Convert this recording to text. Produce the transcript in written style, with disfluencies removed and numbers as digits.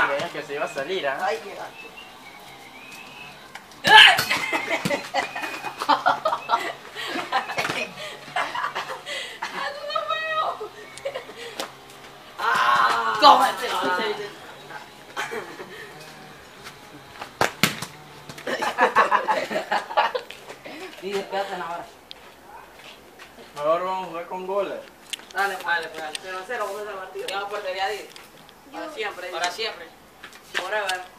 Veía que se iba a salir, ¿ah? Ay, qué gato. ¡Cómetelo! Y despégate ahora. Ahora vamos a jugar con goles. Dale, dale, pues dale. 0-0, vamos a hacer el partido. ¿Qué portería di? Para siempre. Para siempre. Forever.